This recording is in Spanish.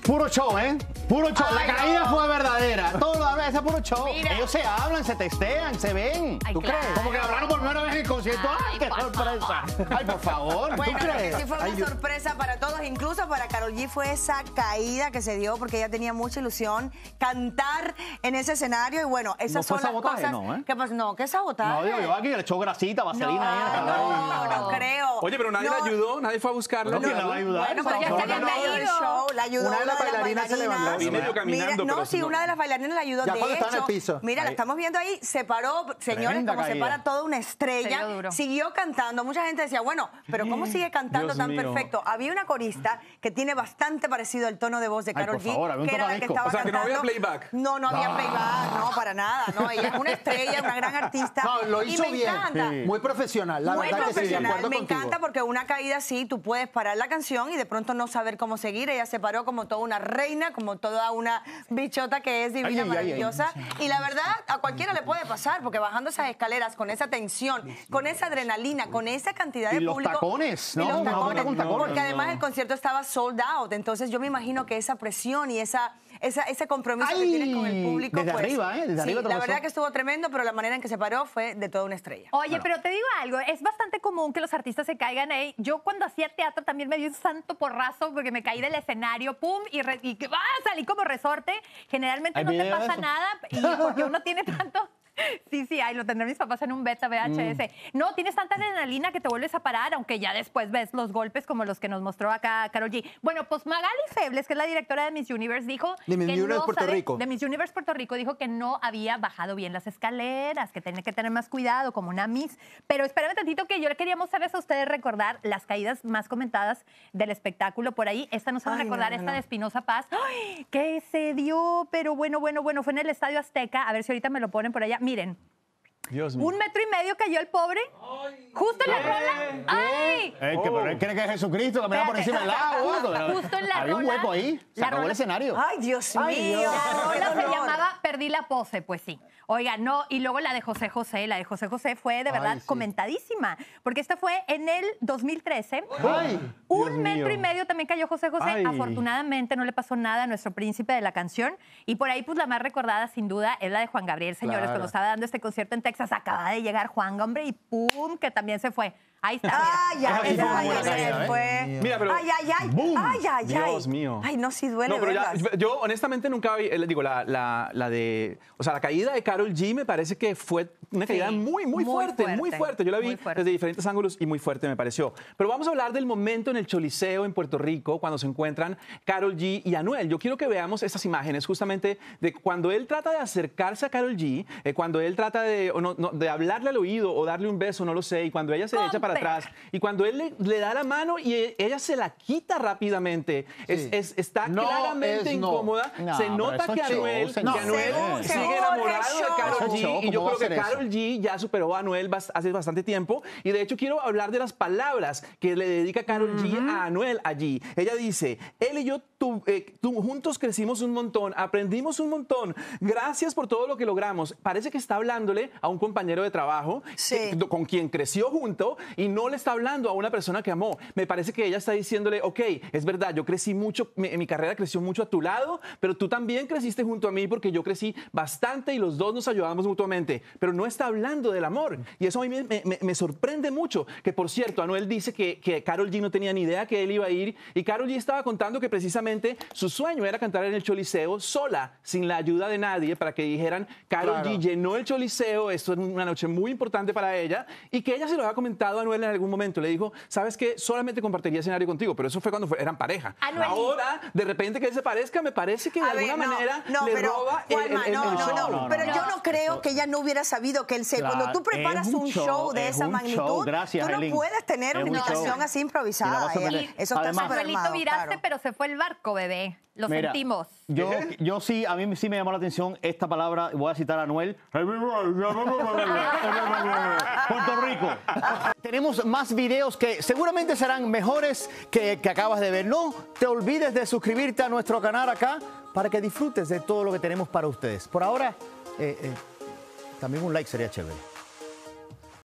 Puro show, ¿eh? Puro show. Ay, La caída no. fue verdadera. Todo lo demás es puro show. Mira. Ellos se hablan, se testean, se ven. Ay, ¿Tú claro. crees? Como que hablaron por primera vez en el concierto. ¡Ay, Ay, qué por sorpresa! Ay, por favor. Bueno, ¿Tú crees? sí fue una sorpresa para todos, incluso para Karol G fue esa caída que se dio porque ella tenía mucha ilusión cantar en ese escenario y bueno, esas No fue son las sabotaje, cosas. ¿no, eh? ¿Qué pasó? No, ¿qué sabotaje? No, digo yo aquí le echó grasita, vaselina ahí. No creo. Oye, pero nadie No. la ayudó, nadie fue a buscarla. No, ¿quién la va a ayudar? Bueno, pero ya No, se no, había no, caído el show, la ayudó Una de las bailarinas se levantó. Vi medio caminando, Mira, pero sí, no. una de las bailarinas la ayudó. Ya De cuando hecho, estaba en el piso. mira, la Ahí. estamos viendo ahí, se paró, señores, Tremenda como se caída. para toda una Se estrella. dio duro. Siguió cantando. Mucha gente decía, bueno, pero ¿cómo sigue cantando Dios tan mío. perfecto? Había una corista que tiene bastante parecido al tono de voz de Ay, Karol por G, favor, había un que era la que tocadisco. estaba O sea, que no cantando. había playback. No, no había playback, no, para nada. No, ella es una estrella, una gran artista. No, lo hizo y me bien. encanta. Sí. Muy profesional, la Muy verdad que sí, de profesional, acuerdo me contigo. encanta porque una caída así, tú puedes parar la canción y de pronto no saber cómo seguir. Ella se paró como toda una reina, como toda una bichota que es divina, Ay, ay, ay, maravillosa. Y la verdad, a cualquiera le puede pasar porque bajando esas escaleras con esa tensión, con esa adrenalina, con esa cantidad de Y los público. tacones, y ¿no? los No, tacones, con tacones, porque no. además el concierto estaba sold out. Entonces yo me imagino que esa presión y ese compromiso que Ay, tienes con el público. desde pues, arriba, ¿eh? Desde sí, arriba te la lo verdad pasó. que estuvo tremendo, pero la manera en que se paró fue de toda una estrella. Oye, pero te digo algo, es bastante común que los artistas se caigan ahí. Yo cuando hacía teatro también me dio un santo porrazo porque me caí del escenario, pum, y salí como resorte. Generalmente ¿Hay no te video de pasa eso? nada y porque uno tiene tanto... Sí, ahí lo tendrán mis papás en un beta VHS. No, tienes tanta adrenalina que te vuelves a parar, aunque ya después ves los golpes como los que nos mostró acá Karol G. Bueno, pues Magali Febles, que es la directora de Miss Universe, dijo De Miss que Universe no Puerto sabe- Rico. de Miss Universe Puerto Rico, dijo que no había bajado bien las escaleras, que tenía que tener más cuidado como una Miss. Pero espérame tantito que yo le quería mostrarles a ustedes recordar las caídas más comentadas del espectáculo por ahí. Esta nos va a Ay, recordar, no, no, esta no. de Espinosa Paz. ¡Ay! Que se dio, pero bueno, fue en el Estadio Azteca. A ver si ahorita me lo ponen por allá. Miren. Dios mío. 1,5 metros cayó el pobre. Justo en la rola. ¡Ay! Que pero él cree que es Jesucristo, caminaba por encima del agua. Justo en la Había un rola. hueco ahí. Se La acabó el rola- escenario. Ay, Dios mío. La rola qué se dolor. llamaba Perdí la pose, pues sí. Oiga, no, y luego la de José José. La de José José fue de verdad sí. comentadísima, porque esta fue en el 2013. Ay, Un Dios metro y mío. medio también cayó José José. Ay. Afortunadamente no le pasó nada a nuestro príncipe de la canción. Y por ahí, pues la más recordada, sin duda, es la de Juan Gabriel, señores. Claro. Cuando estaba dando este concierto en Texas, acaba de llegar Juan, hombre, y ¡pum! Que también se fue. Ahí está. Ay, mira. ay, Esa fue una ay, buena se caída, ¿eh? fue. Mira, pero- Ay, ay, ay. ¡Bum! Ay, ay, ay. Dios mío. Ay, no, sí duele, No, pero ya, verlas. yo honestamente nunca vi, digo, la de, o sea, la caída de Karol G me parece que fue una caída Sí, muy muy fuerte, muy fuerte, fuerte. Yo la vi muy fuerte. desde diferentes ángulos y muy fuerte me pareció. Pero vamos a hablar del momento en el Choliseo en Puerto Rico, cuando se encuentran Karol G y Anuel. Yo quiero que veamos estas imágenes justamente de cuando él trata de acercarse a Karol G, cuando él trata de, de hablarle al oído o darle un beso, no lo sé, y cuando ella se echa para Compe. atrás, y cuando él le da la mano y ella se la quita rápidamente. Sí. Está No claramente es no. incómoda. No, se pero nota eso que es show, Anuel, señor. Según, sigue enamorado es de show. Karol Eso es show, G. Y yo ¿cómo va creo a que hacer eso? Karol G ya superó a Anuel hace bastante tiempo. Y de hecho quiero hablar de las palabras que le dedica Karol G a Anuel allí. Ella dice, él y yo juntos crecimos un montón, aprendimos un montón. Gracias por todo lo que logramos. Parece que está hablándole a un compañero de trabajo Sí. con quien creció junto y no le está hablando a una persona que amó. Me parece que ella está diciéndole, ok, es verdad, yo crecí mucho, mi carrera creció mucho a tu lado, pero tú también creciste junto a mí porque yo crecí bastante y los dos nos ayudamos mutuamente. Pero no está hablando del amor. Y eso a mí me sorprende mucho. Que por cierto, Anuel dice que Karol G no tenía ni idea que él iba a ir y Karol G estaba contando que precisamente su sueño era cantar en el Choliseo sola, sin la ayuda de nadie, para que dijeran, Karol Claro. G llenó el Choliseo, esto es una noche muy importante para ella, y que ella se lo había comentado a Anuel en algún momento. Le dijo, ¿sabes qué? Solamente compartiría escenario contigo, pero eso fue cuando eran pareja. Anuel. Ahora, de repente que él se parezca, me parece que de A ver, alguna manera no, le pero, roba Juanma, el no, show. no, pero yo no creo que ella no hubiera sabido que él se... Claro, Cuando tú preparas es un un show, show de es esa un magnitud, show. Gracias, tú no Aileen. puedes tener Es una un invitación show. así Y la improvisada. vas a tener. Eso está Además- súper Anuelito, armado, viraste, claro. pero se fue el barco, bebé. Lo Mira, sentimos. Yo sí, a mí sí me llamó la atención esta palabra, voy a citar a Anuel. Puerto Rico. Tenemos más videos que seguramente serán mejores que acabas de ver. No te olvides de suscribirte a nuestro canal acá para que disfrutes de todo lo que tenemos para ustedes. Por ahora, también un like sería chévere.